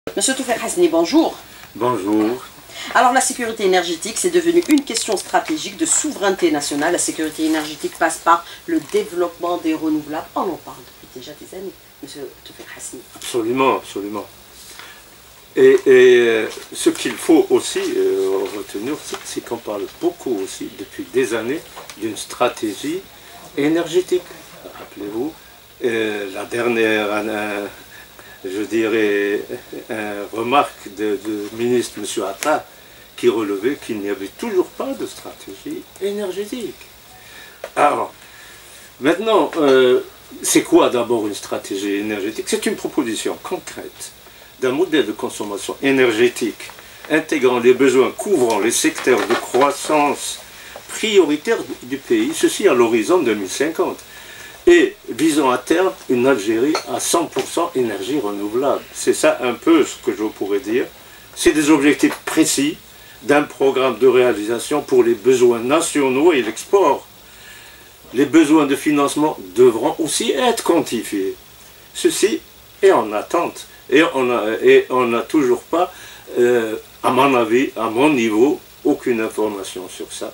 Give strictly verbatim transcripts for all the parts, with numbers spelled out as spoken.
Monsieur Toufeq Hasni, bonjour. Bonjour. Alors la sécurité énergétique, c'est devenu une question stratégique de souveraineté nationale. La sécurité énergétique passe par le développement des renouvelables. On en parle depuis déjà des années, monsieur Toufeq Hasni. Absolument, absolument. Et, et ce qu'il faut aussi euh, retenir, c'est qu'on parle beaucoup aussi, depuis des années, d'une stratégie énergétique. Rappelez-vous, euh, la dernière, euh, je dirais, euh, remarque du ministre M. Atta, qui relevait qu'il n'y avait toujours pas de stratégie énergétique. Alors, maintenant, euh, c'est quoi d'abord une stratégie énergétique? C'est une proposition concrète d'un modèle de consommation énergétique intégrant les besoins, couvrant les secteurs de croissance prioritaires du pays, ceci à l'horizon deux mille cinquante, et visant à terme une Algérie à cent pour cent énergie renouvelable. C'est ça un peu ce que je pourrais dire. C'est des objectifs précis d'un programme de réalisation pour les besoins nationaux et l'export. Les besoins de financement devront aussi être quantifiés. Ceci est en attente. Et on n'a toujours pas, euh, à mon avis, à mon niveau, aucune information sur ça.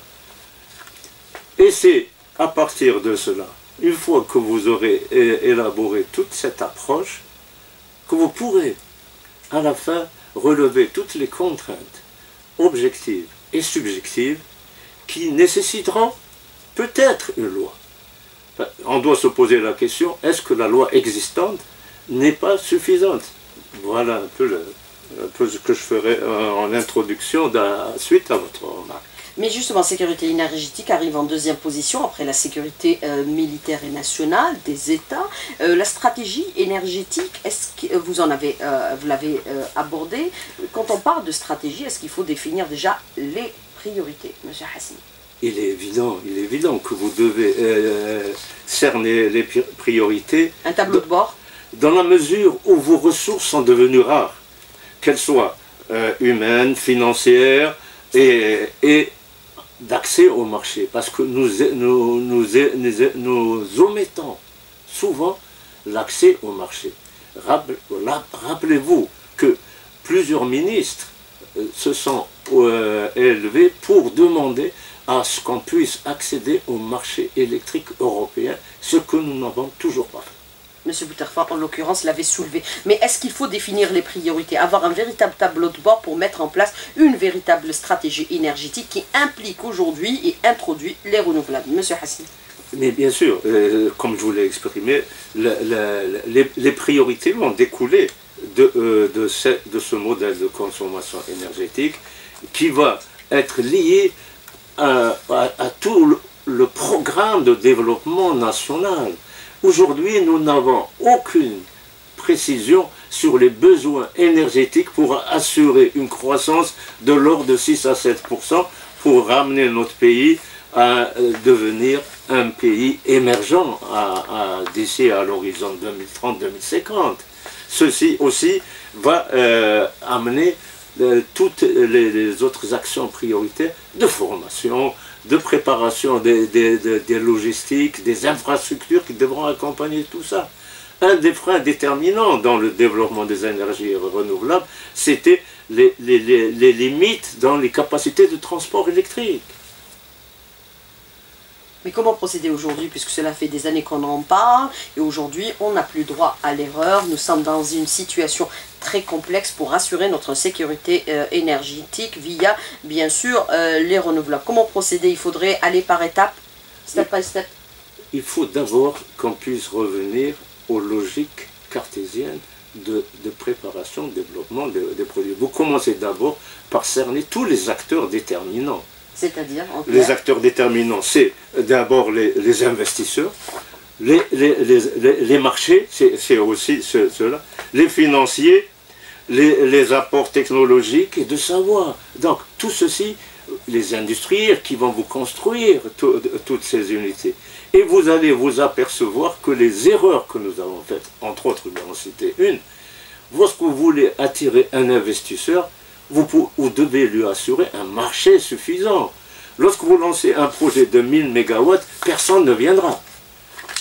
Et c'est à partir de cela, une fois que vous aurez élaboré toute cette approche, que vous pourrez, à la fin, relever toutes les contraintes objectives et subjectives qui nécessiteront peut-être une loi. On doit se poser la question, est-ce que la loi existante n'est pas suffisante? Voilà un peu, le, un peu ce que je ferai en introduction suite à votre remarque. Mais justement, sécurité énergétique arrive en deuxième position après la sécurité euh, militaire et nationale des États. Euh, la stratégie énergétique, est-ce que vous en avez, euh, vous l'avez euh, abordé? Quand on parle de stratégie, est-ce qu'il faut définir déjà les priorités, monsieur Hasni? Il est évident, il est évident que vous devez euh, cerner les priorités. Un tableau de bord? Dans la mesure où vos ressources sont devenues rares, qu'elles soient euh, humaines, financières et, et d'accès au marché. Parce que nous, nous, nous, nous, nous omettons souvent l'accès au marché. Rappelez-vous que plusieurs ministres se sont euh, élevés pour demander à ce qu'on puisse accéder au marché électrique européen, ce que nous n'avons toujours pas fait. Monsieur Bouterfa, en l'occurrence, l'avait soulevé. Mais est-ce qu'il faut définir les priorités, avoir un véritable tableau de bord pour mettre en place une véritable stratégie énergétique qui implique aujourd'hui et introduit les renouvelables? Monsieur Hasni. Mais bien sûr, euh, comme je vous l'ai exprimé, le, le, les, les priorités vont découler de, euh, de, ce, de ce modèle de consommation énergétique qui va être lié à, à, à tout le, le programme de développement national. Aujourd'hui, nous n'avons aucune précision sur les besoins énergétiques pour assurer une croissance de l'ordre de six à sept pour cent pour ramener notre pays à devenir un pays émergent d'ici à, à l'horizon deux mille trente deux mille cinquante. Ceci aussi va euh, amener euh, toutes les, les autres actions prioritaires de formation, de préparation des, des, des, des logistiques, des infrastructures qui devront accompagner tout ça. Un des freins déterminants dans le développement des énergies renouvelables, c'était les, les, les, les limites dans les capacités de transport électrique. Mais comment procéder aujourd'hui, puisque cela fait des années qu'on en parle, et aujourd'hui on n'a plus droit à l'erreur, nous sommes dans une situation très complexe pour assurer notre sécurité euh, énergétique via, bien sûr, euh, les renouvelables. Comment procéder? Il faudrait aller par étapes, step by step? Il faut d'abord qu'on puisse revenir aux logiques cartésiennes de, de préparation, de développement des de produits. Vous commencez d'abord par cerner tous les acteurs déterminants. C'est-à-dire, les acteurs déterminants, c'est d'abord les, les investisseurs, les, les, les, les marchés, c'est aussi ce, cela, les financiers, les, les apports technologiques et de savoir. Donc tout ceci, les industriels qui vont vous construire tout, toutes ces unités. Et vous allez vous apercevoir que les erreurs que nous avons faites, entre autres, je vais en citer une, lorsque vous voulez attirer un investisseur, Vous, pour, vous devez lui assurer un marché suffisant. Lorsque vous lancez un projet de mille mégawatts, personne ne viendra.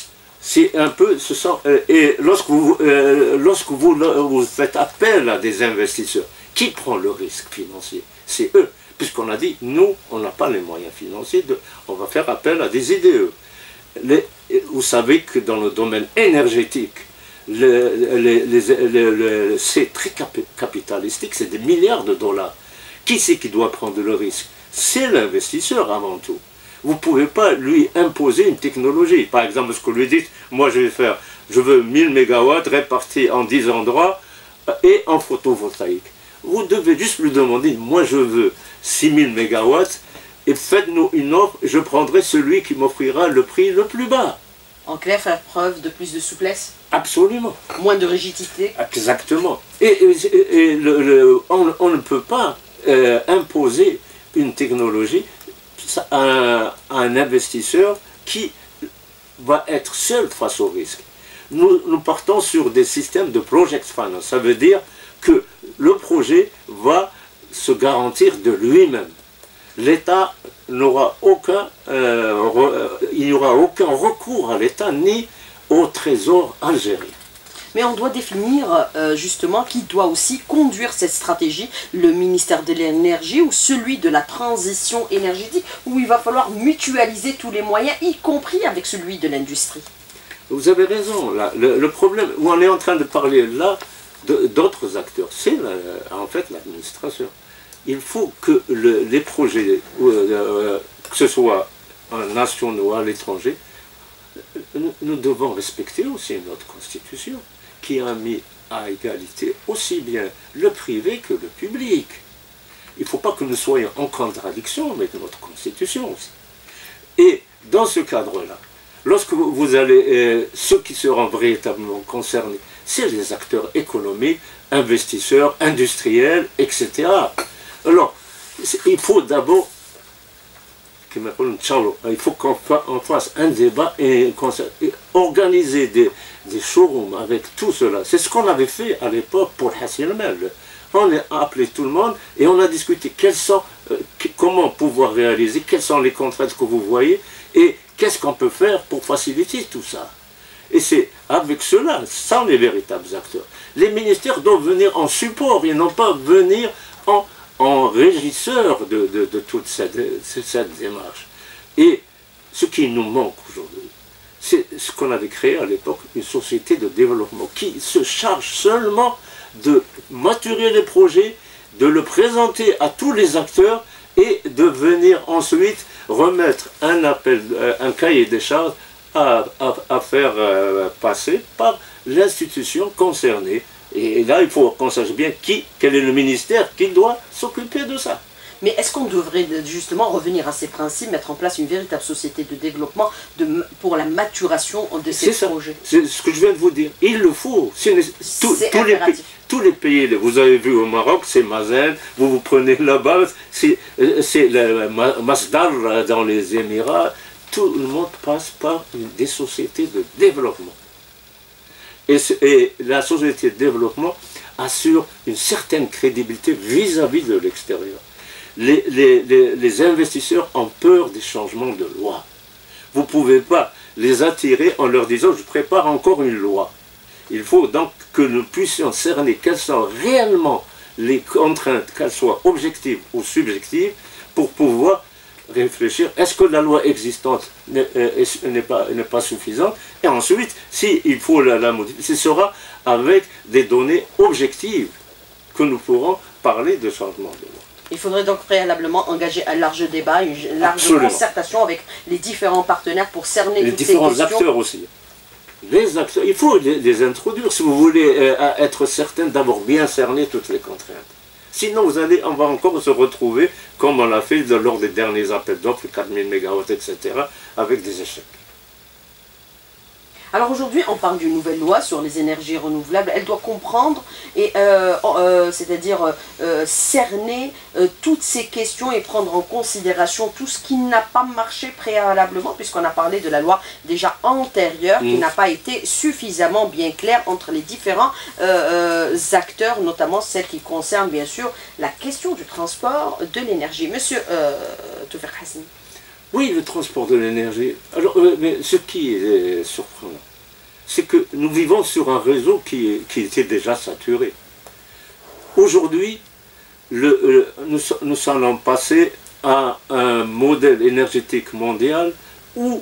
c'est un peu, ce sont, euh, et lorsque vous, euh, lorsque vous, vous faites appel à des investisseurs, qui prend le risque financier? C'est eux, puisqu'on a dit, nous, on n'a pas les moyens financiers, de, on va faire appel à des I D E. Les, vous savez que dans le domaine énergétique, le, les, les, les, les, c'est très capitalistique, c'est des milliards de dollars. Qui c'est qui doit prendre le risque? C'est l'investisseur avant tout. Vous ne pouvez pas lui imposer une technologie. Par exemple, ce que vous lui dites, moi je vais faire, je veux mille mégawatts répartis en dix endroits et en photovoltaïque. Vous devez juste lui demander, moi je veux six mille mégawatts et faites-nous une offre, je prendrai celui qui m'offrira le prix le plus bas. En clair, faire preuve de plus de souplesse? Absolument. Moins de rigidité? Exactement. Et, et, et le, le, on, on ne peut pas euh, imposer une technologie à un, à un investisseur qui va être seul face au risque. Nous, nous partons sur des systèmes de project finance. Ça veut dire que le projet va se garantir de lui-même. L'État n'aura aucun, euh, re, il n'y aura aucun recours à l'État ni au trésor algérien. Mais on doit définir euh, justement qui doit aussi conduire cette stratégie, le ministère de l'énergie ou celui de la transition énergétique, où il va falloir mutualiser tous les moyens, y compris avec celui de l'industrie. Vous avez raison, là, le, le problème où on est en train de parler là d'autres acteurs, c'est en fait l'administration. Il faut que le, les projets, euh, que ce soit en nationaux ou à l'étranger, nous, nous devons respecter aussi notre constitution, qui a mis à égalité aussi bien le privé que le public. Il ne faut pas que nous soyons en contradiction avec notre constitution aussi. Et dans ce cadre-là, lorsque vous allez, euh, ceux qui seront véritablement concernés, c'est les acteurs économiques, investisseurs, industriels, et cetera. Alors, il faut d'abord, il faut qu'on fasse un débat et, et organiser des, des showrooms avec tout cela. C'est ce qu'on avait fait à l'époque pour Hassi Mel. On a appelé tout le monde et on a discuté quels sont, euh, comment pouvoir réaliser, quelles sont les contraintes que vous voyez et qu'est-ce qu'on peut faire pour faciliter tout ça. Et c'est avec cela, sans les véritables acteurs. Les ministères doivent venir en support et non pas venir en, en régisseur de, de, de toute cette, cette démarche. Et ce qui nous manque aujourd'hui, c'est ce qu'on avait créé à l'époque, une société de développement qui se charge seulement de maturer les projets, de le présenter à tous les acteurs et de venir ensuite remettre un appel, un cahier des charges à, à, à faire euh, passer par l'institution concernée. Et, et là, il faut qu'on sache bien qui, quel est le ministère qui doit s'occuper de ça. Mais est-ce qu'on devrait justement revenir à ces principes, mettre en place une véritable société de développement de, pour la maturation de ces projets? C'est ce que je viens de vous dire. Il le faut. Tout, tous, les pays, tous les pays, vous avez vu au Maroc, c'est Mazen, vous vous prenez là-bas, c'est le Masdar dans les Émirats. Tout le monde passe par des sociétés de développement. Et, et la société de développement assure une certaine crédibilité vis-à-vis de l'extérieur. Les, les, les, les investisseurs ont peur des changements de loi. Vous ne pouvez pas les attirer en leur disant « je prépare encore une loi ». Il faut donc que nous puissions cerner quelles sont réellement les contraintes, qu'elles soient objectives ou subjectives, pour pouvoir réfléchir, est-ce que la loi existante n'est pas, n'est pas suffisante? Et ensuite, s'il faut la, la modifier, ce sera avec des données objectives que nous pourrons parler de changement de loi. Il faudrait donc préalablement engager un large débat, une large Absolument. concertation avec les différents partenaires pour cerner les toutes ces questions. Les différents acteurs aussi. Les acteurs, il faut les, les introduire si vous voulez euh, être certain d'avoir bien cerné toutes les contraintes. Sinon, vous allez, on va encore se retrouver, comme on l'a fait lors des derniers appels d'offres, quatre mille mégawatts, et cetera, avec des échecs. Alors aujourd'hui, on parle d'une nouvelle loi sur les énergies renouvelables. Elle doit comprendre, et euh, euh, c'est-à-dire euh, cerner euh, toutes ces questions et prendre en considération tout ce qui n'a pas marché préalablement, puisqu'on a parlé de la loi déjà antérieure, mmh. qui n'a pas été suffisamment bien claire entre les différents euh, euh, acteurs, notamment celle qui concerne bien sûr la question du transport de l'énergie. Monsieur euh, Toufer Hasni. Oui, le transport de l'énergie. Alors, euh, mais ce qui est surprenant, c'est que nous vivons sur un réseau qui, est, qui était déjà saturé. Aujourd'hui, le, le, nous, nous allons passer à un modèle énergétique mondial où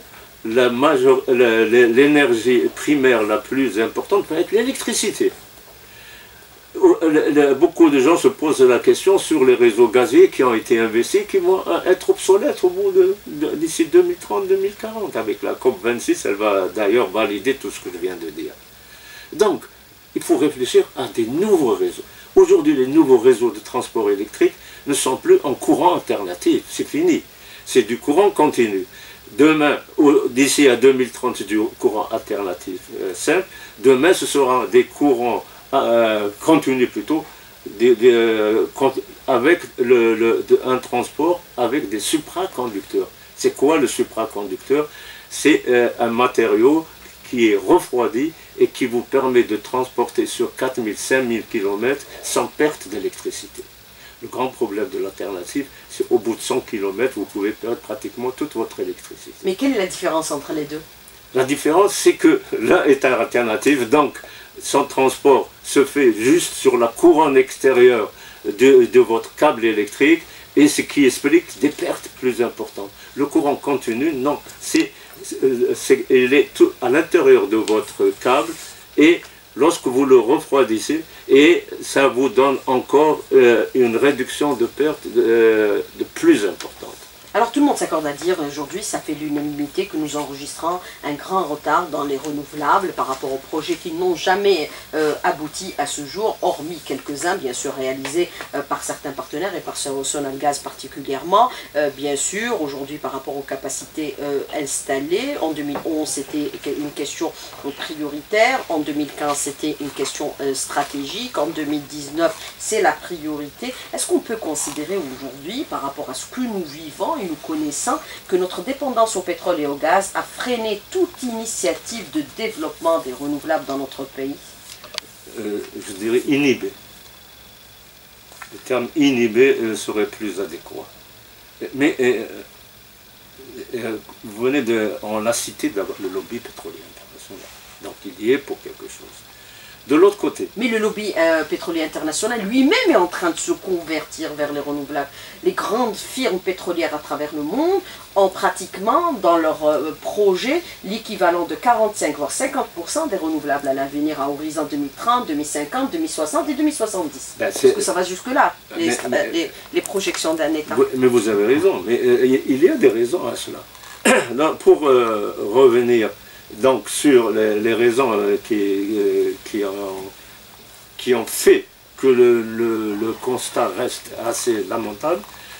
l'énergie primaire la plus importante va être l'électricité. Beaucoup de gens se posent la question sur les réseaux gaziers qui ont été investis, qui vont être obsolètes au bout de, de d'ici deux mille trente deux mille quarante. Avec la COP vingt-six, elle va d'ailleurs valider tout ce que je viens de dire. Donc, il faut réfléchir à des nouveaux réseaux. Aujourd'hui, les nouveaux réseaux de transport électrique ne sont plus en courant alternatif, c'est fini. C'est du courant continu. Demain, d'ici à deux mille trente, c'est du courant alternatif euh, simple. Demain, ce sera des courants euh, continus plutôt, des, des, euh, avec le, le, de, un transport avec des supraconducteurs. C'est quoi le supraconducteur? C'est euh, un matériau qui est refroidi et qui vous permet de transporter sur quatre mille, cinq mille kilomètres sans perte d'électricité. Le grand problème de l'alternative, c'est au bout de cent kilomètres, vous pouvez perdre pratiquement toute votre électricité. Mais quelle est la différence entre les deux? La différence, c'est que l'un est un alternative, donc son transport se fait juste sur la couronne extérieure de, de votre câble électrique, et ce qui explique des pertes plus importantes. Le courant continu, non, c'est, c'est, il est tout à l'intérieur de votre câble, et lorsque vous le refroidissez, et ça vous donne encore euh, une réduction de perte de, de plus importante. Alors tout le monde s'accorde à dire aujourd'hui, ça fait l'unanimité que nous enregistrons un grand retard dans les renouvelables par rapport aux projets qui n'ont jamais euh, abouti à ce jour, hormis quelques-uns bien sûr réalisés euh, par certains partenaires et par Sonalgaz particulièrement. Euh, bien sûr, aujourd'hui par rapport aux capacités euh, installées, en deux mille onze c'était une question prioritaire, en deux mille quinze c'était une question euh, stratégique, en deux mille dix-neuf c'est la priorité. Est-ce qu'on peut considérer aujourd'hui par rapport à ce que nous vivons et nous connaissons que notre dépendance au pétrole et au gaz a freiné toute initiative de développement des renouvelables dans notre pays? euh, Je dirais inhibé. Le terme inhibé euh, serait plus adéquat. Mais euh, euh, vous venez de, on l'a cité, le lobby pétrolier international. Donc il y est pour quelque chose. De l'autre côté. Mais le lobby euh, pétrolier international lui-même est en train de se convertir vers les renouvelables. Les grandes firmes pétrolières à travers le monde ont pratiquement dans leur euh, projet l'équivalent de quarante-cinq voire cinquante pour cent des renouvelables à l'avenir à horizon deux mille trente, deux mille cinquante, deux mille soixante et deux mille soixante-dix. Ben, parce que ça va jusque-là, les, mais, les, les projections d'un État. Mais vous avez raison, mais euh, il y a des raisons à cela. Non, pour euh, revenir donc sur les, les raisons euh, qui, euh, qui, ont, qui ont fait que le, le, le constat reste assez lamentable,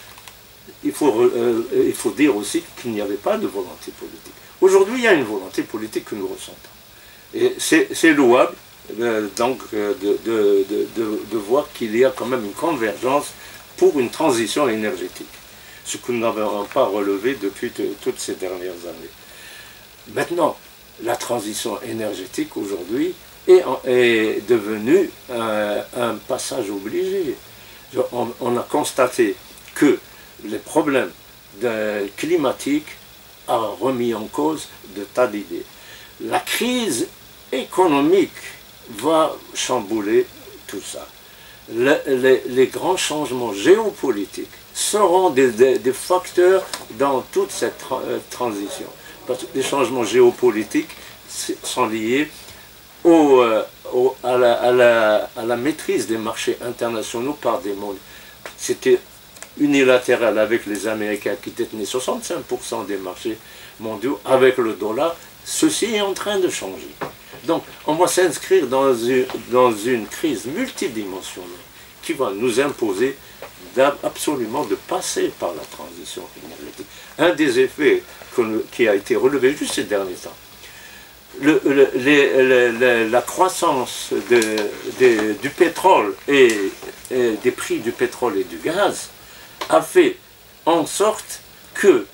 il faut, euh, il faut dire aussi qu'il n'y avait pas de volonté politique. Aujourd'hui, il y a une volonté politique que nous ressentons. Et c'est louable euh, donc, euh, de, de, de, de, de voir qu'il y a quand même une convergence pour une transition énergétique, ce que nous n'avons pas relevé depuis de, toutes ces dernières années. Maintenant, la transition énergétique aujourd'hui est, est devenue un, un passage obligé. On, on a constaté que les problèmes de, climatiques ont remis en cause de tas d'idées. La crise économique va chambouler tout ça. Le, les, les grands changements géopolitiques seront des, des, des facteurs dans toute cette tra transition. Parce que les changements géopolitiques sont liés au, euh, au, à, la, à, la, à la maîtrise des marchés internationaux par des mondes. C'était unilatéral avec les Américains qui détenaient soixante-cinq pour cent des marchés mondiaux. Avec le dollar, ceci est en train de changer. Donc on va s'inscrire dans une, dans une crise multidimensionnelle qui va nous imposer absolument de passer par la transition énergétique. Un des effets que, qui a été relevé juste ces derniers temps, le, le, les, le, le, la croissance de, de, du pétrole et, et des prix du pétrole et du gaz a fait en sorte que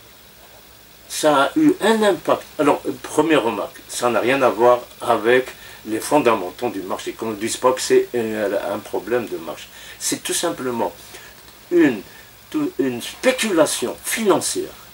ça a eu un impact. Alors, première remarque, ça n'a rien à voir avec les fondamentaux du marché. Qu'on ne dise pas que c'est un problème de marché. C'est tout simplement une, une spéculation financière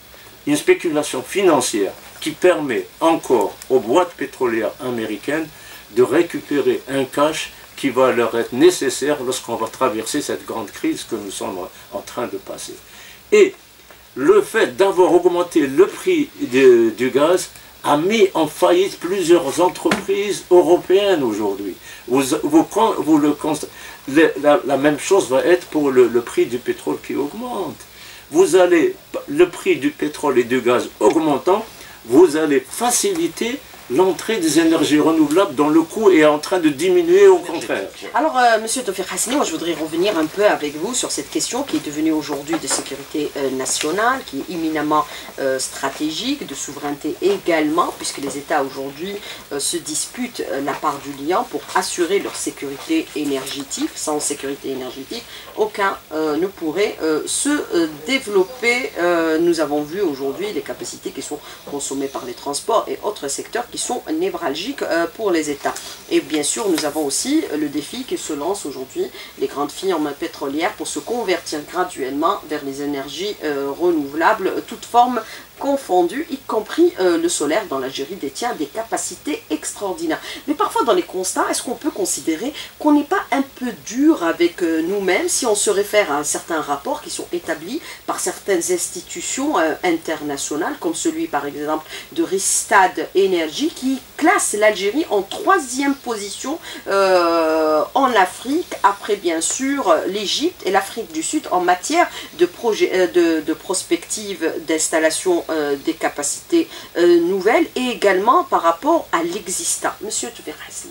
une spéculation financière qui permet encore aux boîtes pétrolières américaines de récupérer un cash qui va leur être nécessaire lorsqu'on va traverser cette grande crise que nous sommes en train de passer. Et le fait d'avoir augmenté le prix de, du gaz a mis en faillite plusieurs entreprises européennes aujourd'hui. Vous, vous, vous le constatez, la, la même chose va être pour le, le prix du pétrole qui augmente. Vous allez, le prix du pétrole et du gaz augmentant, vous allez faciliter l'entrée des énergies renouvelables dont le coût est en train de diminuer au contraire. Alors, euh, Monsieur Tawfiq Hassani, moi je voudrais revenir un peu avec vous sur cette question qui est devenue aujourd'hui de sécurité euh, nationale, qui est éminemment euh, stratégique, de souveraineté également, puisque les États aujourd'hui euh, se disputent euh, la part du lion pour assurer leur sécurité énergétique. Sans sécurité énergétique, aucun euh, ne pourrait euh, se euh, développer. Euh, nous avons vu aujourd'hui les capacités qui sont consommées par les transports et autres secteurs qui sont névralgiques pour les États. Et bien sûr, nous avons aussi le défi qui se lance aujourd'hui, les grandes firmes pétrolières, pour se convertir graduellement vers les énergies euh, renouvelables, toutes formes confondues, y compris euh, le solaire, dans l'Algérie détient des capacités extraordinaires. Mais parfois dans les constats, est-ce qu'on peut considérer qu'on n'est pas un peu dur avec euh, nous-mêmes si on se réfère à certains rapports qui sont établis par certaines institutions euh, internationales, comme celui par exemple de Rystad Energy, qui classe l'Algérie en troisième position euh, en Afrique, après bien sûr l'Égypte et l'Afrique du Sud en matière de, projet, euh, de, de prospective d'installation Euh, des capacités euh, nouvelles et également par rapport à l'existant. Monsieur Tawfiq Hassani.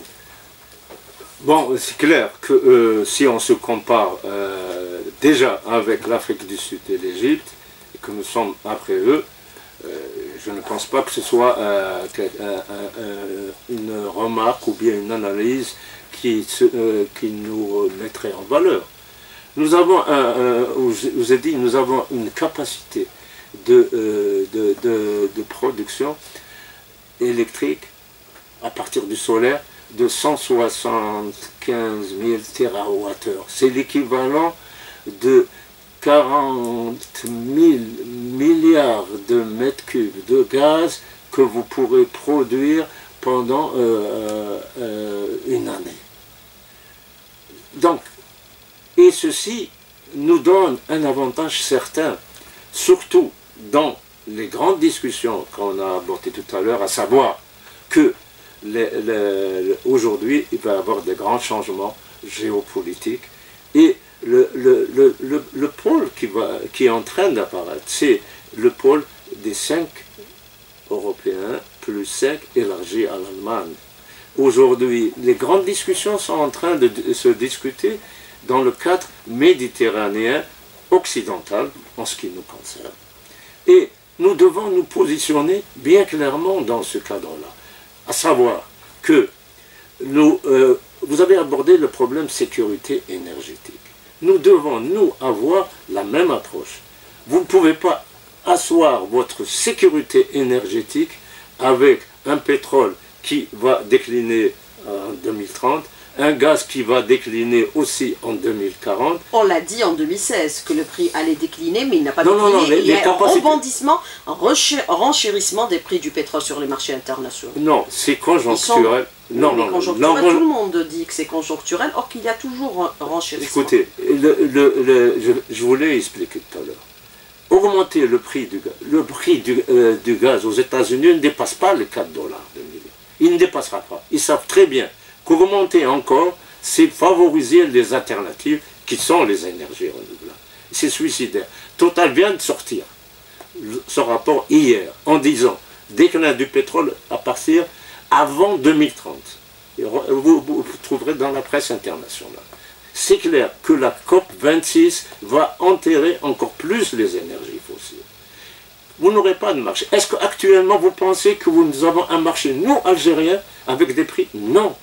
Bon, c'est clair que euh, si on se compare euh, déjà avec l'Afrique du Sud et l'Égypte, et que nous sommes après eux, euh, je ne pense pas que ce soit euh, que, euh, euh, une remarque ou bien une analyse qui, se, euh, qui nous mettrait en valeur. Nous avons, euh, euh, je vous ai dit, nous avons une capacité De, euh, de, de, de production électrique à partir du solaire de cent soixante-quinze mille térawattheures. C'est l'équivalent de quarante mille milliards de mètres cubes de gaz que vous pourrez produire pendant euh, euh, une année. Donc, et ceci nous donne un avantage certain, surtout dans les grandes discussions qu'on a abordées tout à l'heure, à savoir que aujourd'hui il va y avoir des grands changements géopolitiques et le, le, le, le, le pôle qui, va, qui est en train d'apparaître, c'est le pôle des cinq Européens plus cinq élargis à l'Allemagne. Aujourd'hui, les grandes discussions sont en train de se discuter dans le cadre méditerranéen occidental en ce qui nous concerne. Et nous devons nous positionner bien clairement dans ce cadre-là. À savoir que nous, euh, vous avez abordé le problème sécurité énergétique. Nous devons, nous, avoir la même approche. Vous ne pouvez pas asseoir votre sécurité énergétique avec un pétrole qui va décliner en deux mille trente, un gaz qui va décliner aussi en deux mille quarante. On l'a dit en deux mille seize que le prix allait décliner, mais il n'a pas non, décliné. Non, non, les, il y a les un capacités... rebondissement, un renchérissement des prix du pétrole sur les marchés internationaux. Non, c'est conjoncturel. Sont... Non, mais non, conjoncturel, non, tout le monde dit que c'est conjoncturel, or qu'il y a toujours un renchérissement. Écoutez, le, le, le, je, je voulais expliquer tout à l'heure. Augmenter le prix du gaz, le prix du, euh, du gaz aux États-Unis ne dépasse pas les quatre dollars de million. Il ne dépassera pas. Ils savent très bien qu'augmenter encore, c'est favoriser les alternatives qui sont les énergies renouvelables. C'est suicidaire. Total vient de sortir ce rapport hier en disant déclin du pétrole à partir avant deux mille trente. Vous, vous, vous trouverez dans la presse internationale. C'est clair que la COP vingt-six va enterrer encore plus les énergies fossiles. Vous n'aurez pas de marché. Est-ce qu'actuellement vous pensez que nous avons un marché, nous, Algériens, avec des prix? Non.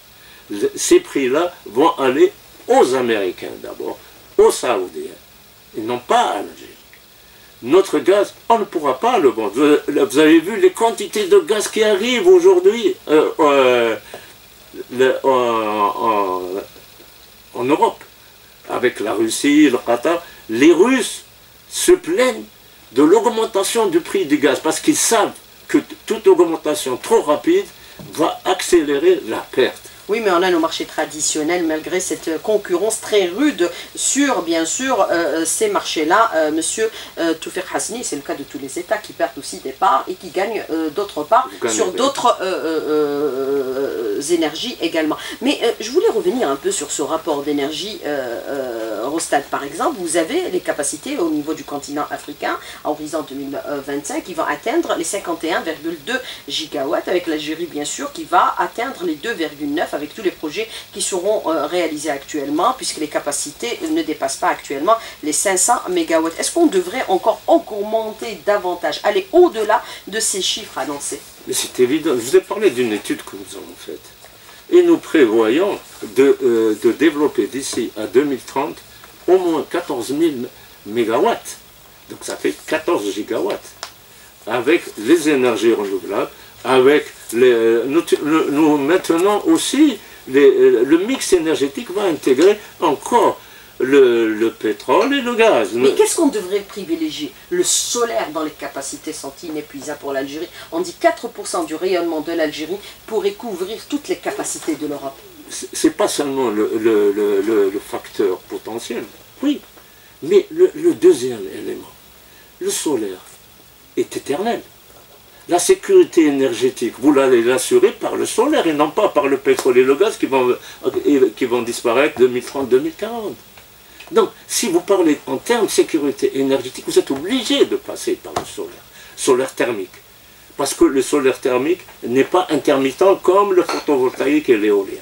Ces prix-là vont aller aux Américains d'abord, aux Saoudiens, et non pas à l'Algérie. Notre gaz, on ne pourra pas le vendre. Vous avez vu les quantités de gaz qui arrivent aujourd'hui euh, euh, en, en Europe, avec la Russie, le Qatar. Les Russes se plaignent de l'augmentation du prix du gaz, parce qu'ils savent que toute augmentation trop rapide va accélérer la perte. Oui, mais on a nos marchés traditionnels, malgré cette concurrence très rude sur, bien sûr, euh, ces marchés-là. Euh, Monsieur euh, Toufiq Hasni, c'est le cas de tous les États qui perdent aussi des parts et qui gagnent euh, d'autre part sur d'autres euh, euh, euh, énergies également. Mais euh, je voulais revenir un peu sur ce rapport d'énergie. Euh, euh, Rostad, par exemple, vous avez les capacités au niveau du continent africain, à horizon deux mille vingt-cinq, qui vont atteindre les cinquante et un virgule deux gigawatts, avec l'Algérie, bien sûr, qui va atteindre les deux virgule neuf avec tous les projets qui seront euh, réalisés actuellement, puisque les capacités ne dépassent pas actuellement les cinq cents mégawatts. Est-ce qu'on devrait encore augmenter davantage, aller au-delà de ces chiffres annoncés? Mais c'est évident. Je vous ai parlé d'une étude que nous avons faite. Et nous prévoyons de, euh, de développer d'ici à deux mille trente au moins quatorze mille mégawatts. Donc ça fait quatorze gigawatts. Avec les énergies renouvelables, avec les, nous, nous maintenant aussi, les, le mix énergétique va intégrer encore le, le pétrole et le gaz. Mais qu'est-ce qu'on devrait privilégier? Le solaire dans les capacités sont inépuisables pour l'Algérie. On dit quatre pour cent du rayonnement de l'Algérie pourrait couvrir toutes les capacités de l'Europe. C'est pas seulement le, le, le, le, le facteur potentiel, oui, mais le, le deuxième élément, le solaire, est éternel. La sécurité énergétique, vous l'allez l'assurer par le solaire et non pas par le pétrole et le gaz qui vont, qui vont disparaître deux mille trente deux mille quarante. Donc, si vous parlez en termes de sécurité énergétique, vous êtes obligé de passer par le solaire, solaire thermique. Parce que le solaire thermique n'est pas intermittent comme le photovoltaïque et l'éolien.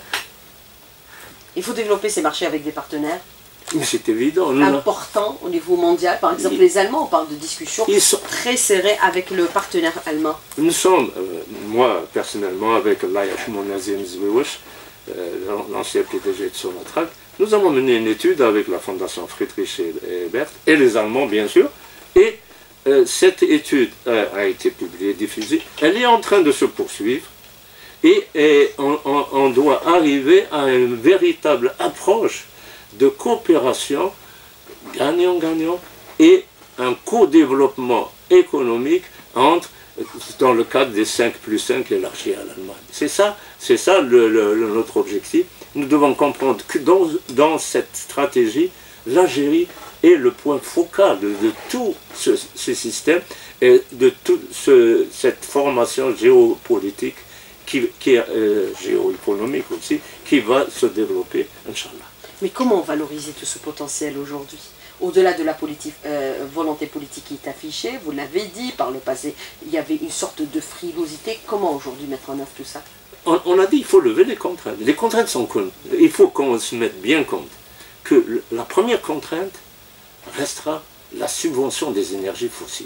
Il faut développer ces marchés avec des partenaires. Mais c'est évident. Important au niveau mondial. Par exemple, les Allemands, on parle de discussions sont... très serrées avec le partenaire allemand. Nous sommes, euh, moi personnellement, avec l'Ayash Monazim Zwiwish, l'ancien P D G de Sonatrach, nous avons mené une étude avec la Fondation Friedrich Ebert et les Allemands, bien sûr. Et euh, cette étude a, a été publiée, diffusée. Elle est en train de se poursuivre. Et, et on, on, on doit arriver à une véritable approche de coopération gagnant-gagnant et un co-développement économique entre, dans le cadre des cinq plus cinq élargis à l'Allemagne. C'est ça, c'est ça le, le, le, notre objectif. Nous devons comprendre que dans, dans cette stratégie, l'Algérie est le point focal de, de tout ce, ce système et de toute ce, cette formation géopolitique, qui, qui est euh, géoéconomique aussi, qui va se développer, Inch'Allah. Mais comment valoriser tout ce potentiel aujourd'hui? Au-delà de la politique, euh, volonté politique qui est affichée, vous l'avez dit, par le passé, il y avait une sorte de frilosité. Comment aujourd'hui mettre en œuvre tout ça? on, on a dit qu'il faut lever les contraintes. Les contraintes sont connues. Il faut qu'on se mette bien compte que la première contrainte restera la subvention des énergies fossiles.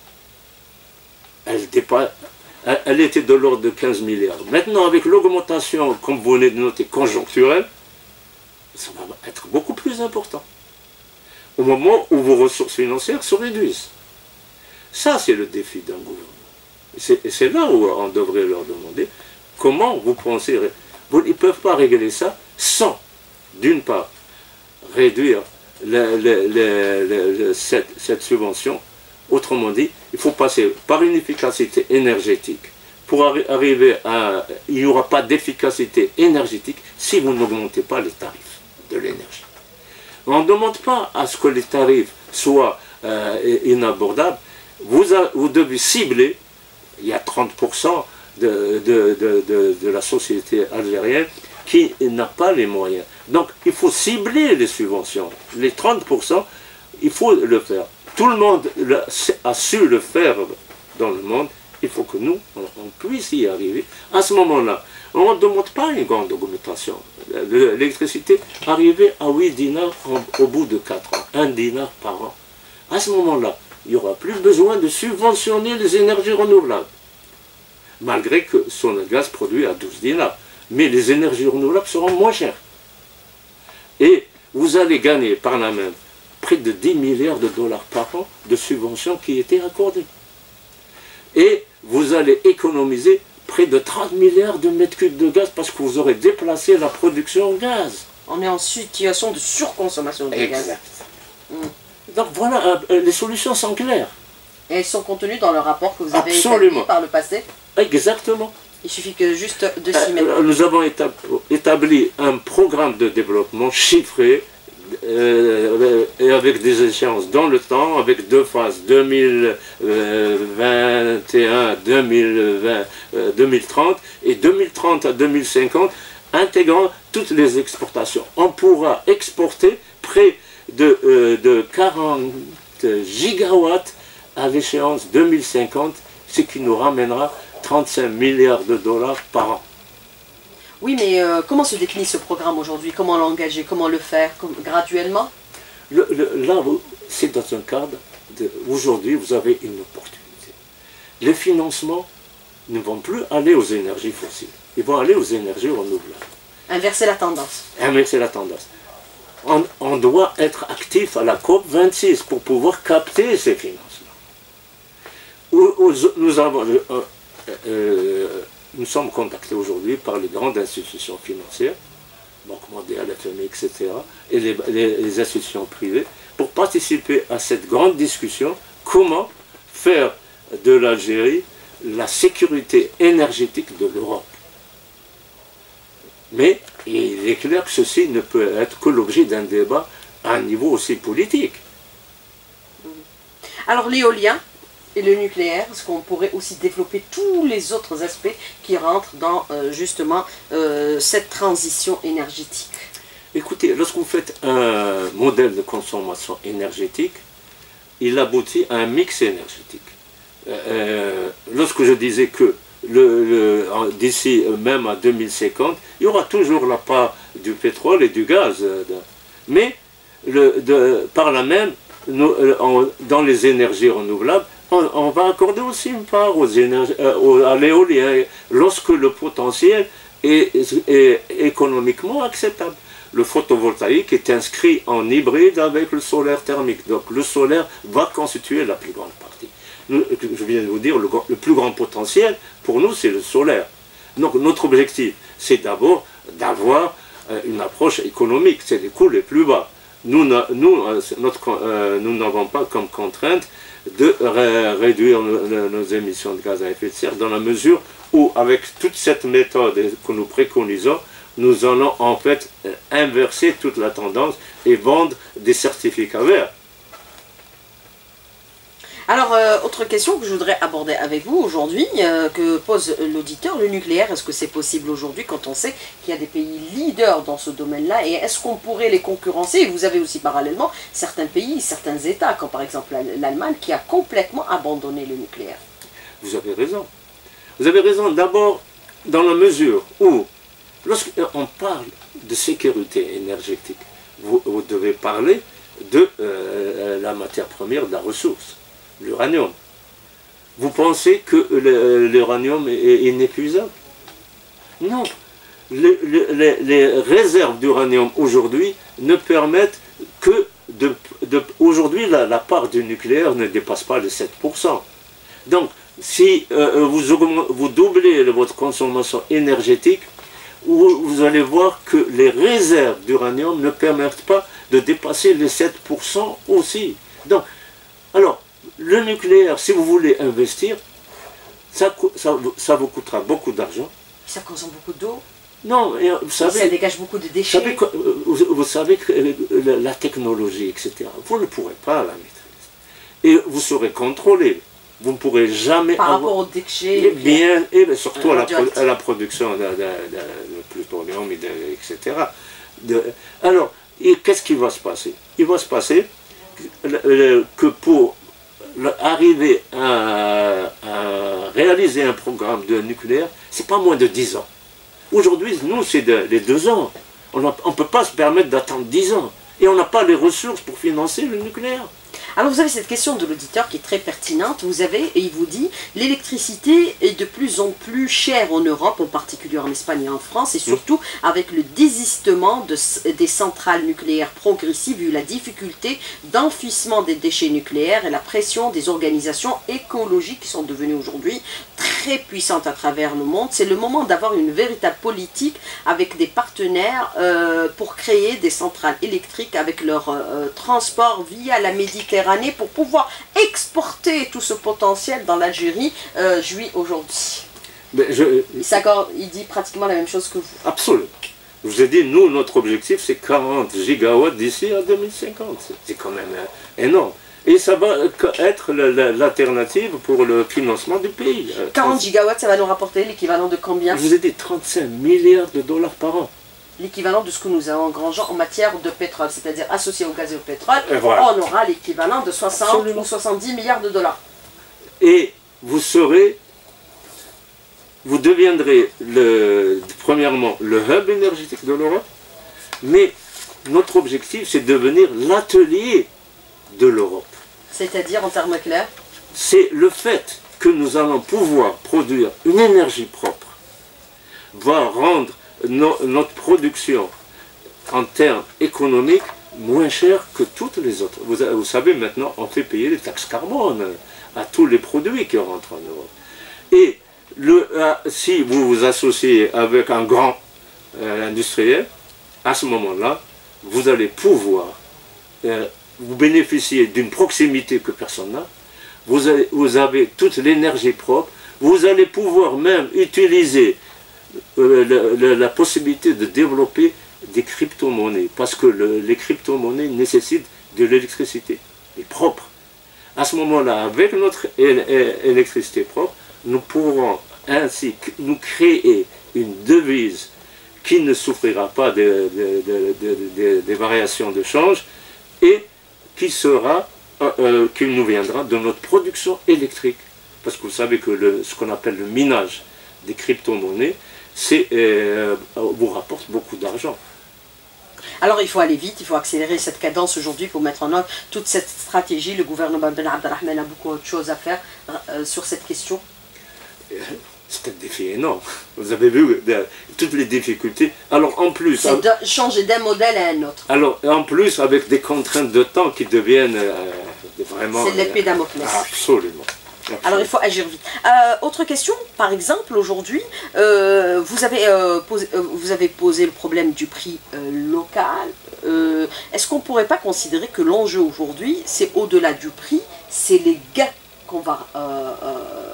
Elle, dépasse, elle, elle était de l'ordre de quinze milliards. Maintenant, avec l'augmentation, comme vous venez de noter, conjoncturelle, ça va être beaucoup plus important. Au moment où vos ressources financières se réduisent. Ça, c'est le défi d'un gouvernement. Et c'est là où on devrait leur demander comment vous pensez... Ils ne peuvent pas régler ça sans, d'une part, réduire le, le, le, le, cette, cette subvention. Autrement dit, il faut passer par une efficacité énergétique. Pour arri arriver à... Il n'y aura pas d'efficacité énergétique si vous n'augmentez pas les tarifs de l'énergie. On ne demande pas à ce que les tarifs soient euh, inabordables. Vous, a, vous devez cibler, il y a trente pour cent de, de, de, de, de la société algérienne qui n'a pas les moyens. Donc il faut cibler les subventions. Les trente pour cent, il faut le faire. Tout le monde a su le faire dans le monde. Il faut que nous, on, on puisse y arriver. À ce moment-là, on ne demande pas une grande augmentation. L'électricité arrivait à huit dinars au bout de quatre ans. un dinar par an. À ce moment-là, il n'y aura plus besoin de subventionner les énergies renouvelables. Malgré que son gaz produit à douze dinars. Mais les énergies renouvelables seront moins chères. Et vous allez gagner par la même près de dix milliards de dollars par an de subventions qui étaient accordées. Et vous allez économiser près de trente milliards de mètres cubes de gaz parce que vous aurez déplacé la production de gaz. On est en situation de surconsommation de exact. gaz. Mmh. Donc voilà, euh, les solutions sont claires. Et elles sont contenues dans le rapport que vous avez Absolument. établi par le passé? Exactement. Il suffit que juste de s'y mettre. Euh, nous avons établi un programme de développement chiffré euh, et avec des échéances dans le temps, avec deux phases, deux mille vingt et un, deux mille vingt, euh, deux mille trente et deux mille trente à deux mille cinquante, intégrant toutes les exportations. On pourra exporter près de, euh, de quarante gigawatts à l'échéance deux mille cinquante, ce qui nous ramènera trente-cinq milliards de dollars par an. Oui, mais euh, comment se décline ce programme aujourd'hui? Comment l'engager? Comment le faire? Comme, graduellement? le, le, Là, c'est dans un cadre, de, aujourd'hui, vous avez une opportunité. Les financements ne vont plus aller aux énergies fossiles, ils vont aller aux énergies renouvelables. Inverser la tendance. Inverser la tendance. On, on doit être actif à la COP vingt-six pour pouvoir capter ces financements. Nous avons... Euh, euh, nous sommes contactés aujourd'hui par les grandes institutions financières, Banque mondiale, F M I, et cetera, et les, les, les institutions privées, pour participer à cette grande discussion, comment faire de l'Algérie la sécurité énergétique de l'Europe. Mais il est clair que ceci ne peut être que l'objet d'un débat à un niveau aussi politique. Alors l'éolien et le nucléaire, est-ce qu'on pourrait aussi développer tous les autres aspects qui rentrent dans euh, justement euh, cette transition énergétique? Écoutez, lorsque vous faites un modèle de consommation énergétique, il aboutit à un mix énergétique. Euh, lorsque je disais que le, le, d'ici même à deux mille cinquante, il y aura toujours la part du pétrole et du gaz. Mais le, de, par là même, nous, en, dans les énergies renouvelables, on, on va accorder aussi une part aux énergies, euh, à l'éolien, lorsque le potentiel est, est économiquement acceptable. Le photovoltaïque est inscrit en hybride avec le solaire thermique. Donc le solaire va constituer la plus grande partie. Nous, je viens de vous dire, le, le plus grand potentiel, pour nous, c'est le solaire. Donc notre objectif, c'est d'abord d'avoir euh, une approche économique, c'est les coûts les plus bas. Nous n'avons pas comme contrainte de ré réduire nos, nos émissions de gaz à effet de serre, dans la mesure où, avec toute cette méthode que nous préconisons, nous allons en fait inverser toute la tendance et vendre des certificats verts. Alors, euh, autre question que je voudrais aborder avec vous aujourd'hui, euh, que pose l'auditeur, le nucléaire, est-ce que c'est possible aujourd'hui quand on sait qu'il y a des pays leaders dans ce domaine-là, et est-ce qu'on pourrait les concurrencer? Et vous avez aussi parallèlement certains pays, certains États, comme par exemple l'Allemagne, qui a complètement abandonné le nucléaire. Vous avez raison. Vous avez raison d'abord dans la mesure où, lorsqu'on parle de sécurité énergétique, vous, vous devez parler de euh, la matière première, de la ressource. L'uranium. Vous pensez que l'uranium est inépuisable? Non. Les, les, les réserves d'uranium aujourd'hui ne permettent que de... de aujourd'hui, la, la part du nucléaire ne dépasse pas les sept pour cent. Donc, si euh, vous, augmentez, vous doublez votre consommation énergétique, vous, vous allez voir que les réserves d'uranium ne permettent pas de dépasser les sept pour cent aussi. Donc, alors, le nucléaire, si vous voulez investir, ça, ça, ça vous coûtera beaucoup d'argent. Ça consomme beaucoup d'eau. Non, vous savez... Ça dégage beaucoup de déchets. Savez, vous, vous savez que la technologie, et cetera, vous ne pourrez pas la maîtriser. Et vous serez contrôlé. Vous ne pourrez jamais... Par avoir, rapport aux déchets. Et, bien, et surtout euh, à, la, à la production de, de, de, de plutonium, et, de, et cetera. De, alors, qu'est-ce qui va se passer? Il va se passer que pour... arriver à, à réaliser un programme de nucléaire, c'est pas moins de dix ans. Aujourd'hui, nous, c'est les deux ans. On ne peut pas se permettre d'attendre dix ans. Et on n'a pas les ressources pour financer le nucléaire. Alors vous avez cette question de l'auditeur qui est très pertinente. Vous avez, et il vous dit, l'électricité est de plus en plus chère en Europe, en particulier en Espagne et en France, et surtout avec le désistement de, des centrales nucléaires progressives, vu la difficulté d'enfouissement des déchets nucléaires et la pression des organisations écologiques qui sont devenues aujourd'hui très puissante à travers le monde. C'est le moment d'avoir une véritable politique avec des partenaires euh, pour créer des centrales électriques avec leur euh, transport via la Méditerranée pour pouvoir exporter tout ce potentiel dans l'Algérie euh, jouit aujourd'hui. Je... Il s'accorde, il dit pratiquement la même chose que vous. Absolument. Je vous ai dit, nous, notre objectif, c'est quarante gigawatts d'ici à deux mille cinquante. C'est quand même énorme. Et ça va être l'alternative pour le financement du pays. quarante gigawatts, ça va nous rapporter l'équivalent de combien? Je vous ai dit trente-cinq milliards de dollars par an. L'équivalent de ce que nous engageons en matière de pétrole, c'est-à-dire associé au gaz et au pétrole, voilà. On aura l'équivalent de soixante Absolument. Ou soixante-dix milliards de dollars. Et vous serez... Vous deviendrez, le, premièrement, le hub énergétique de l'Europe, mais notre objectif, c'est de devenir l'atelier de l'Europe. C'est-à-dire, en termes clairs? C'est le fait que nous allons pouvoir produire une énergie propre, va rendre no, notre production, en termes économiques, moins chère que toutes les autres. Vous, vous savez, maintenant, on fait payer les taxes carbone à tous les produits qui rentrent en Europe. Et Le, euh, si vous vous associez avec un grand euh, industriel, à ce moment-là, vous allez pouvoir euh, vous bénéficier d'une proximité que personne n'a. Vous, vous avez toute l'énergie propre. Vous allez pouvoir même utiliser euh, le, le, la possibilité de développer des crypto-monnaies. Parce que le, les crypto-monnaies nécessitent de l'électricité, et propre. À ce moment-là, avec notre électricité propre, nous pourrons ainsi nous créer une devise qui ne souffrira pas de, de, de, de, de, des variations de change et qui sera, euh, euh, qui nous viendra de notre production électrique. Parce que vous savez que le, ce qu'on appelle le minage des crypto-monnaies, c'est, euh, vous rapporte beaucoup d'argent. Alors il faut aller vite, il faut accélérer cette cadence aujourd'hui pour mettre en œuvre toute cette stratégie. Le gouvernement Ben Abdelrahman a beaucoup de choses à faire euh, sur cette question. C'est un défi énorme. Vous avez vu de, toutes les difficultés. Alors en plus... C'est de changer d'un modèle à un autre. Alors en plus avec des contraintes de temps qui deviennent euh, vraiment... C'est l'épée Damoclès. Absolument. Absolument. Alors il faut agir vite. Euh, autre question, par exemple, aujourd'hui, euh, vous, avez, euh, posé, euh, vous avez posé le problème du prix euh, local. Euh, Est-ce qu'on ne pourrait pas considérer que l'enjeu aujourd'hui, c'est au-delà du prix, c'est les gains qu'on va euh, euh,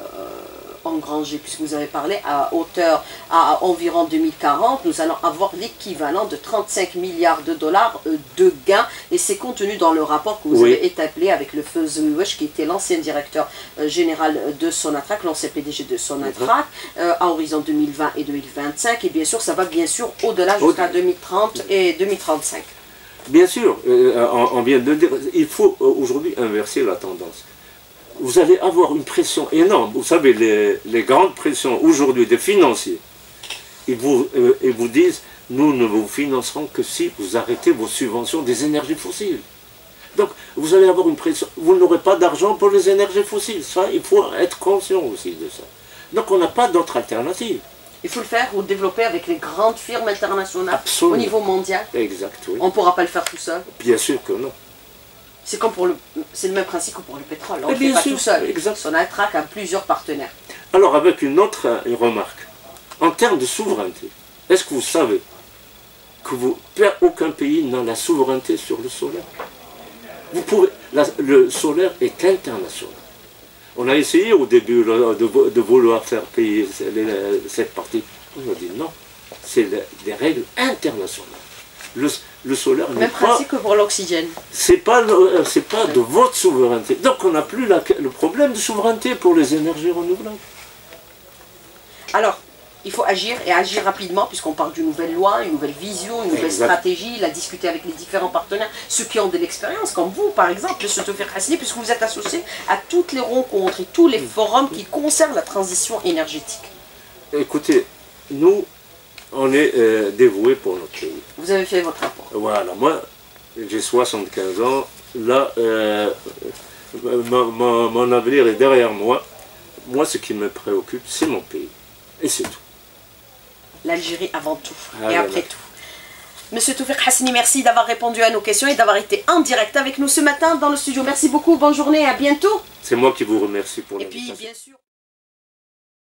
engranger, puisque vous avez parlé à hauteur, à environ deux mille quarante, nous allons avoir l'équivalent de trente-cinq milliards de dollars de gains, et c'est contenu dans le rapport que vous oui. avez établi avec le feu Zouiwesh, qui était l'ancien directeur général de Sonatrach, l'ancien P D G de Sonatrach, mm-hmm. euh, à horizon deux mille vingt et deux mille vingt-cinq, et bien sûr, ça va bien sûr au-delà jusqu'à deux mille trente et deux mille trente-cinq. Bien sûr, euh, on, on vient de dire, il faut aujourd'hui inverser la tendance. Vous allez avoir une pression énorme. Vous savez, les, les grandes pressions aujourd'hui des financiers, ils vous, euh, ils vous disent, nous ne vous financerons que si vous arrêtez vos subventions des énergies fossiles. Donc, vous allez avoir une pression. Vous n'aurez pas d'argent pour les énergies fossiles. Ça, il faut être conscient aussi de ça. Donc, on n'a pas d'autre alternative. Il faut le faire ou le développer avec les grandes firmes internationales. Absolument. Au niveau mondial. Exact, oui. On ne pourra pas le faire tout seul. Bien sûr que non. C'est comme pour le, c'est le même principe que pour le pétrole. On ne le fait pas sûr, tout seul. Exact. Sonatrach a plusieurs partenaires. Alors avec une autre une remarque, en termes de souveraineté, est-ce que vous savez que vous, aucun pays n'a la souveraineté sur le solaire? Vous pouvez, la, le solaire est international. On a essayé au début de, de, de vouloir faire payer cette partie. On a dit non, c'est des règles internationales. Le, le solaire n'est pas... Même principe que pour l'oxygène. C'est pas, c'est pas de votre souveraineté. Donc on n'a plus la, le problème de souveraineté pour les énergies renouvelables. Alors, il faut agir et agir rapidement puisqu'on parle d'une nouvelle loi, une nouvelle vision, une nouvelle exact. stratégie, la discuter avec les différents partenaires, ceux qui ont de l'expérience, comme vous par exemple, M. Tawfiq Hassani, puisque vous êtes associé à toutes les rencontres et tous les forums qui concernent la transition énergétique. Écoutez, nous... on est euh, dévoué pour notre pays. Vous avez fait votre rapport. Voilà, moi, j'ai soixante-quinze ans. Là, euh, mon, mon, mon avenir est derrière moi. Moi, ce qui me préoccupe, c'est mon pays. Et c'est tout. L'Algérie avant tout. Ah, et après tout. Monsieur Tawfiq Hassani, merci d'avoir répondu à nos questions et d'avoir été en direct avec nous ce matin dans le studio. Merci beaucoup, bonne journée et à bientôt. C'est moi qui vous remercie pour l'invitation. Et puis, bien sûr...